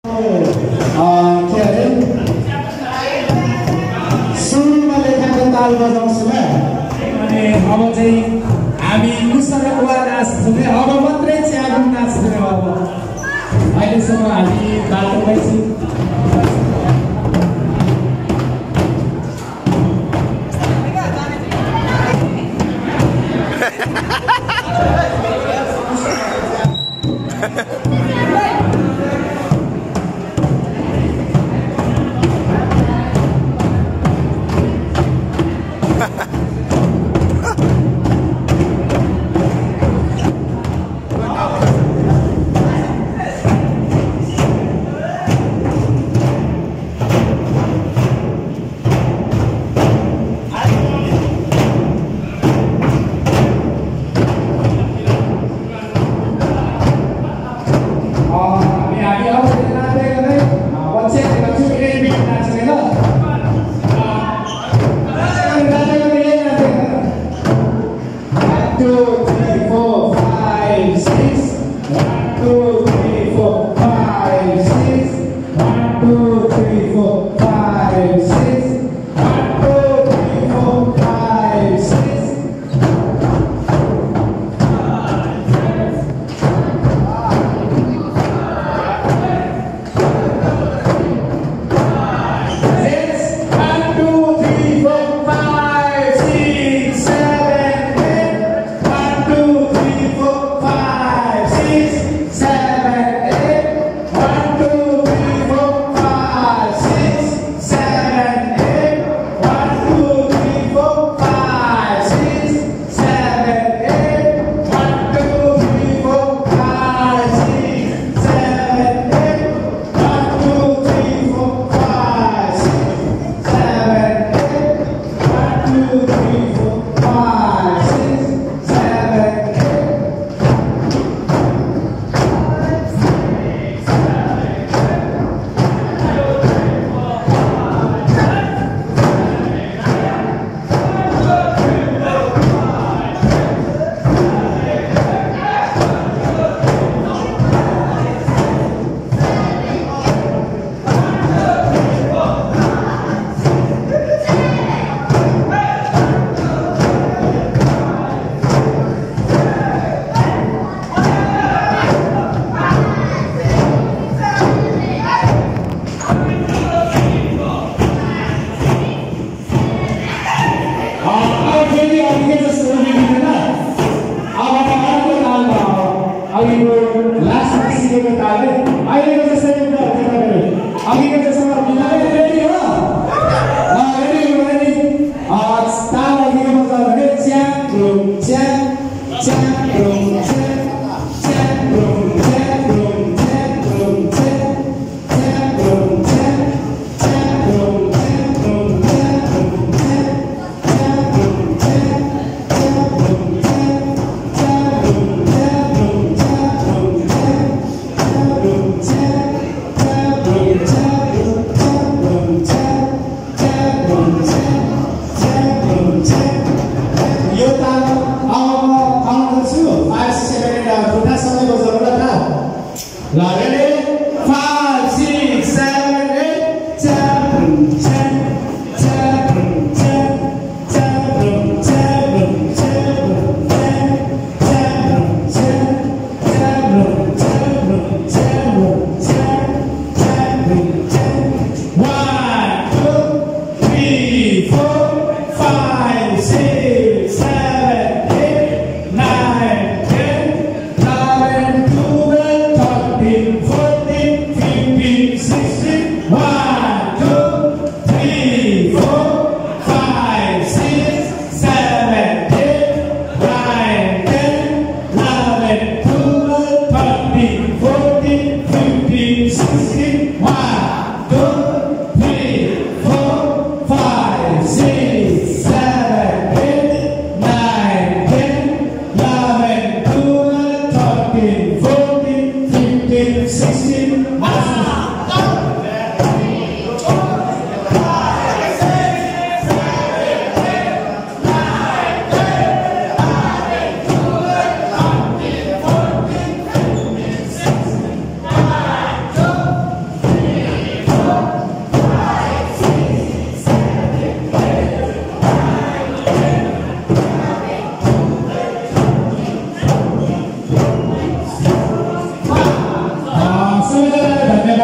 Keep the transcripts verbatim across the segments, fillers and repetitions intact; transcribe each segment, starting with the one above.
के अरे सुरुमा लेखाको ताल बजाउँछु अनि अब चाहिँ हामी कुसरकुवा नाच्छौँ अब मात्रै च्यागुङ नाच्छौँ अब अहिलेसम्म हामी बाटोमै छौँ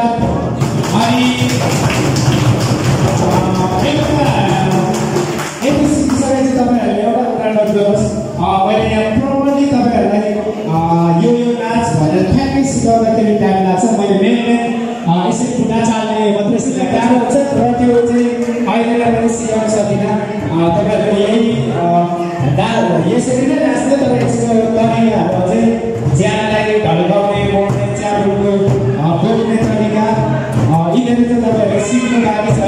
अनि यति सिकिसकेपछि तपाईँहरूले एउटा कुरा गरिदिनुहोस्, मैले यहाँ प्रपरली तपाईँहरूलाई यो यो नाच भनेर ठ्याक्कै सिकाउँदाखेरि टाइम लाग्छ। मैले मेन मेन यसरी खुट्टा चाल्ने मात्रै सिकाएको गाह्रो हुन्छ र त्यो चाहिँ अहिलेलाई पनि सिकाउन सकिनँ। तपाईँहरूले यही यसरी नै नाच्ने, तर यसको तरिकाहरू चाहिँ ज्यानलाई ढल्काउने, मोड्ने, च्याब्रुङको बोल्ने तरिका यिनीहरू चाहिँ तपाईँहरूले सिक्नु बाँकी छ है।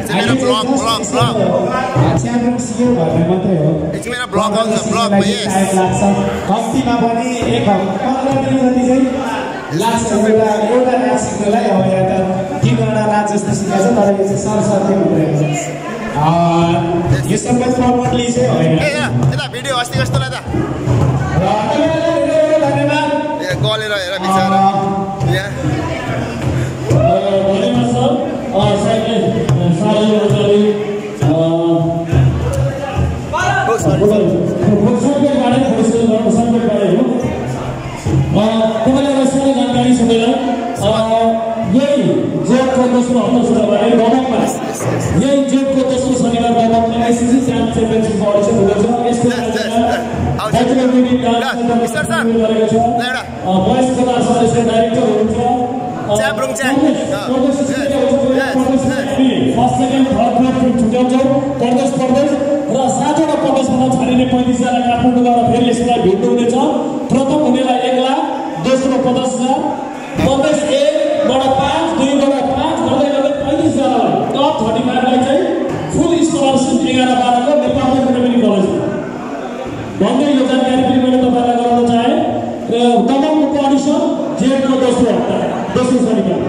च्याब्रुङ सिक्यो भन्ने मात्रै हो, टाइम लाग्छ। कम्तीमा पनि एक पन्ध्र दिन जति चाहिँ लाग्छ एउटा एउटा नाच सिक्नलाई। अब यहाँ त तिनवटा नाच जस्तो सिकाएको छ, तर यो चाहिँ सरसर्ती हुँदैन। यो सबै प्रमोटली चाहिँ होइन। भिडियो अस्ति कस्तो लाग्दा धन्यवाद। गलेर हेर बिचारा यहाँ तपाईँलाई सानो जानकारी सुनेर यही जेठको दोस्रो हप्ता सुरुबाट दमकमा यही जेठको दोस्रो शनिबार दमकमा आइसिसी च्याम्प च्याम्पियनसिपको अडिसन हुँदैछ। यसको बयस कला सदस्य डाइरेक्टर हुनुहुन्छ। फर्स्ट सेकेन्ड थर्ड फोर्थ छुट्याउँछौँ प्रदेश प्रदेश र सातवटा प्रदेशबाट छानिने पैँतिसजना काठमाडौँ गएर फेरि यसलाई भेट्नु हुनेछ। प्रथम हुनेलाई एक लाख, दोस्रो पचास हजार, प्रदेश एकबाट पाँच, दुईबाट पाँच गर्दै गर्दै पैँतिसजनालाई टप थर्टी फाइभलाई चाहिँ फुल स्कलरसिप एघार बाह्रको नेपाल इकोनोमिक कलेज भन्दै यो जानकारी पनि मैले तपाईँलाई गराउन चाहेँ। र दमकको अडिसन जेठको दोस्रो हप्ता दोस्रो शनिबार।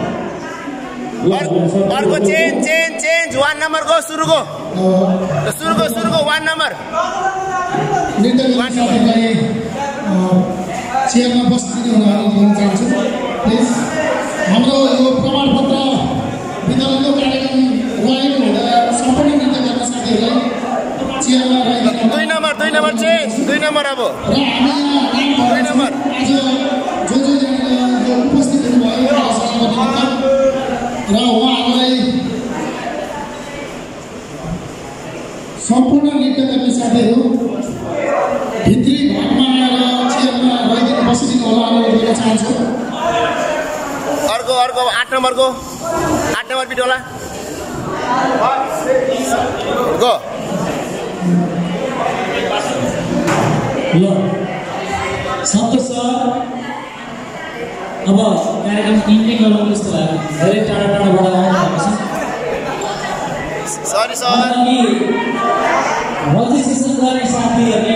अर्को चेन्ज चेन्ज चेन्ज वान नम्बरको सुरुको सुरुको सुरुको वान नम्बर चेयरमा बस्दिनु भन्न चाहन्छु। प्लिज हाम्रो यो प्रमाणपत्र वितरणको कार्यक्रम रहेको हुँदा सम्पूर्ण नृत्य गर्ने साथीहरूलाई चेयरमा रहेको दुई नम्बर दुई नम्बर चेन्ज दुई नम्बर अब र हामी दुई नम्बर आज जो जो यो उपस्थित हुनुभयो र उहाँहरूलाई सम्पूर्ण नृत्य गर्ने साथीहरू भित्री भागमा आएर चेयरमा रहिदिनु बसिदिनु होला अनुरोध गर्न चाहन्छु। अर्को अर्को आठ नम्बरको आठ नम्बर पिट होला गो ल सन्तोष सर, अब कार्यक्रम इन्डिङ गराउनु जस्तो लाग्यो। धेरै टाढा टाढाबाट आउनुभएको छ। सरी सर रजिस्ट्रेसन गर्ने साथीहरूले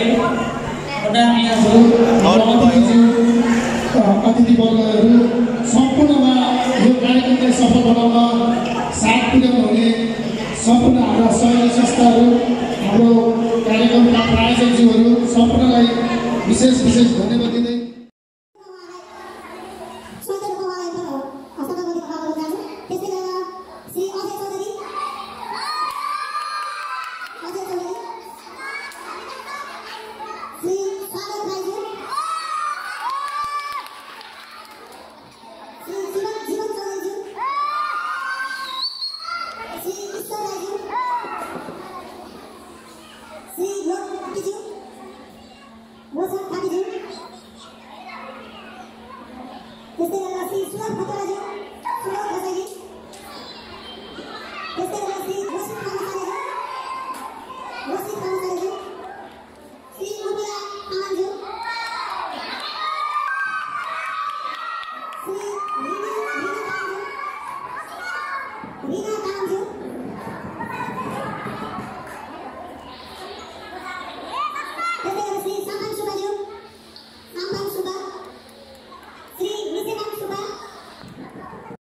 अतिथिवर्गहरू सम्पूर्णमा यो कार्यक्रमलाई सफल बनाउन साथ पुर्याउनु हुने सम्पूर्ण हाम्रा सहयोगी संस्थाहरू, हाम्रो कार्यक्रमका प्रायोजकज्यूहरू सम्पूर्णलाई विशेष विशेष धन्यवाद दिँदै Desde la Sisla Fotografía